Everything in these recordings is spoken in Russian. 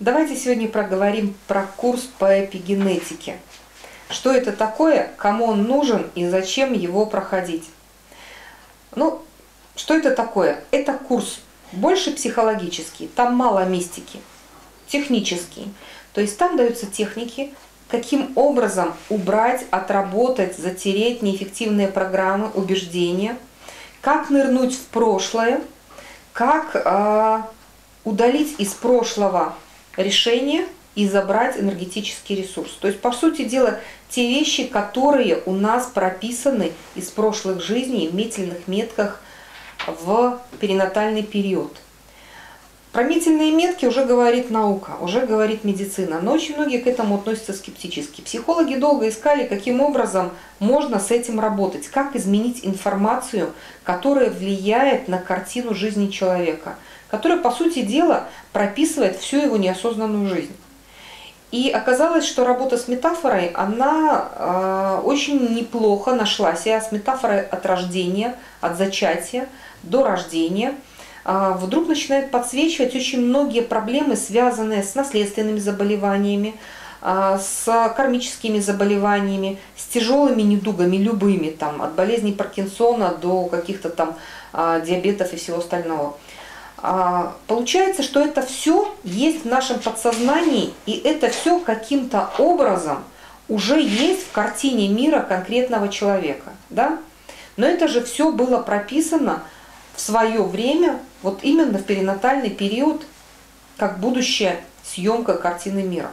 Давайте сегодня проговорим про курс по эпигенетике. Что это такое, кому он нужен и зачем его проходить? Ну, что это такое? Это курс больше психологический, там мало мистики, технический. То есть там даются техники, каким образом убрать, отработать, затереть неэффективные программы, убеждения, как нырнуть в прошлое, как удалить из прошлого решение и забрать энергетический ресурс. То есть, по сути дела, те вещи, которые у нас прописаны из прошлых жизней в метельных метках в перинатальный период. Про метельные метки уже говорит наука, уже говорит медицина, но очень многие к этому относятся скептически. Психологи долго искали, каким образом можно с этим работать, как изменить информацию, которая влияет на картину жизни человека, которая, по сути дела, прописывает всю его неосознанную жизнь. И оказалось, что работа с метафорой, она очень неплохо нашла себя с метафорой от рождения, от зачатия до рождения. Вдруг начинает подсвечивать очень многие проблемы, связанные с наследственными заболеваниями, с кармическими заболеваниями, с тяжелыми недугами, любыми, там, от болезней Паркинсона до каких-то там диабетов и всего остального. Получается, что это все есть в нашем подсознании, и это все каким-то образом уже есть в картине мира конкретного человека. Да? Но это же все было прописано в свое время, вот именно в перинатальный период, как будущая съемка картины мира.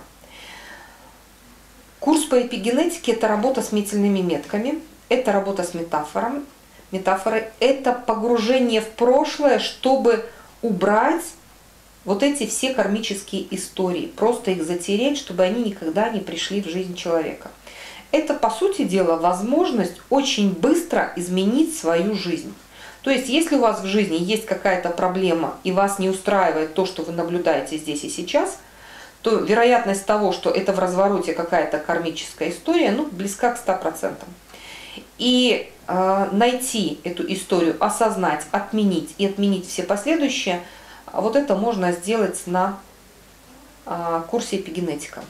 Курс по эпигенетике – это работа с метельными метками, это работа с метафорой, это погружение в прошлое, чтобы убрать вот эти все кармические истории, просто их затереть, чтобы они никогда не пришли в жизнь человека. Это, по сути дела, возможность очень быстро изменить свою жизнь. То есть, если у вас в жизни есть какая-то проблема и вас не устраивает то, что вы наблюдаете здесь и сейчас, то вероятность того, что это в развороте какая-то кармическая история, ну, близка к 100%. И найти эту историю, осознать, отменить и отменить все последующие, вот это можно сделать на курсе эпигенетика.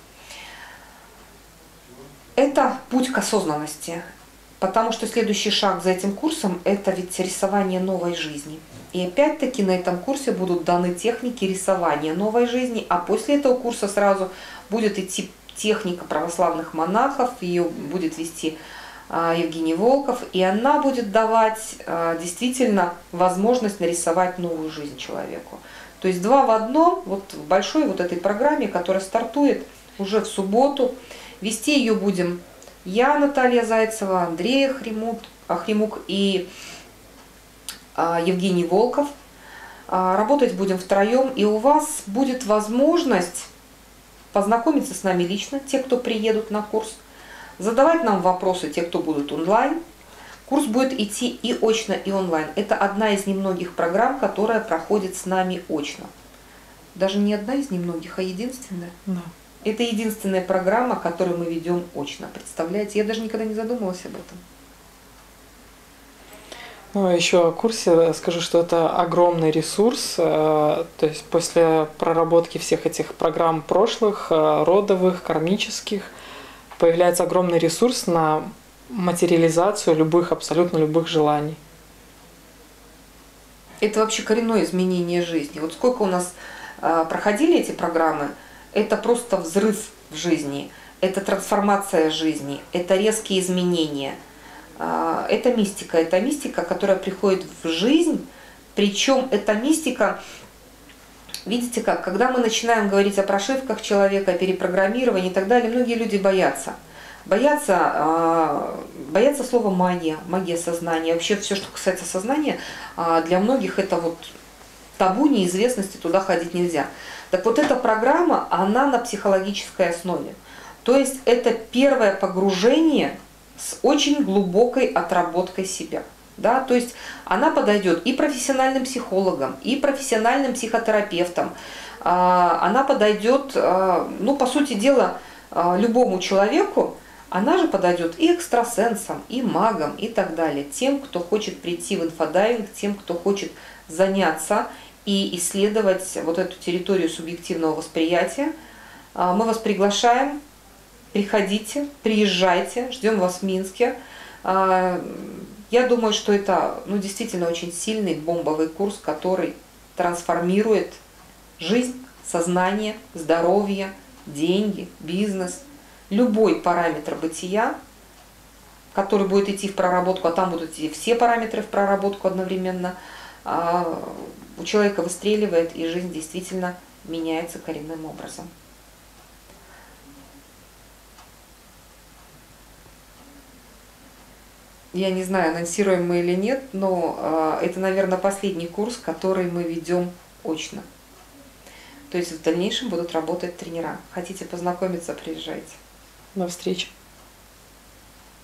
Это путь к осознанности, потому что следующий шаг за этим курсом – это ведь рисование новой жизни. И опять-таки на этом курсе будут даны техники рисования новой жизни, а после этого курса сразу будет идти техника православных монахов, ее будет вести Евгений Волков, и она будет давать действительно возможность нарисовать новую жизнь человеку. То есть 2 в 1, вот в большой вот этой программе, которая стартует уже в субботу. Вести ее будем я, Наталья Зайцева, Андрей Хремук и Евгений Волков. Работать будем втроем, и у вас будет возможность познакомиться с нами лично, те, кто приедут на курс, задавать нам вопросы, те, кто будут онлайн. Курс будет идти и очно, и онлайн. Это одна из немногих программ, которая проходит с нами очно. Даже не одна из немногих, а единственная. Да. Это единственная программа, которую мы ведем очно. Представляете? Я даже никогда не задумывалась об этом. Ну, еще о курсе скажу, что это огромный ресурс. То есть после проработки всех этих программ прошлых, родовых, кармических, появляется огромный ресурс на материализацию любых, абсолютно любых желаний. Это вообще коренное изменение жизни. Вот сколько у нас проходили эти программы, это просто взрыв в жизни, это трансформация жизни, это резкие изменения. Это мистика, которая приходит в жизнь, причем эта мистика, видите как, когда мы начинаем говорить о прошивках человека, о перепрограммировании и так далее, многие люди боятся. Боятся слова магия, магия сознания. Вообще все, что касается сознания, для многих это вот табу, неизвестности, туда ходить нельзя. Так вот эта программа, она на психологической основе. То есть это первое погружение с очень глубокой отработкой себя. Да? То есть она подойдет и профессиональным психологам, и профессиональным психотерапевтам. Она подойдет, ну, по сути дела, любому человеку. Она же подойдет и экстрасенсам, и магам, и так далее. Тем, кто хочет прийти в инфодайвинг, тем, кто хочет заняться и исследовать вот эту территорию субъективного восприятия. Мы вас приглашаем, приходите, приезжайте, ждем вас в Минске. Я думаю, что это действительно очень сильный бомбовый курс, который трансформирует жизнь, сознание, здоровье, деньги, бизнес, любой параметр бытия, который будет идти в проработку, а там будут идти все параметры в проработку одновременно, у человека выстреливает, и жизнь действительно меняется коренным образом. Я не знаю, анонсируем мы или нет, но это, наверное, последний курс, который мы ведем очно. То есть в дальнейшем будут работать тренера. Хотите познакомиться, приезжайте. До встречи.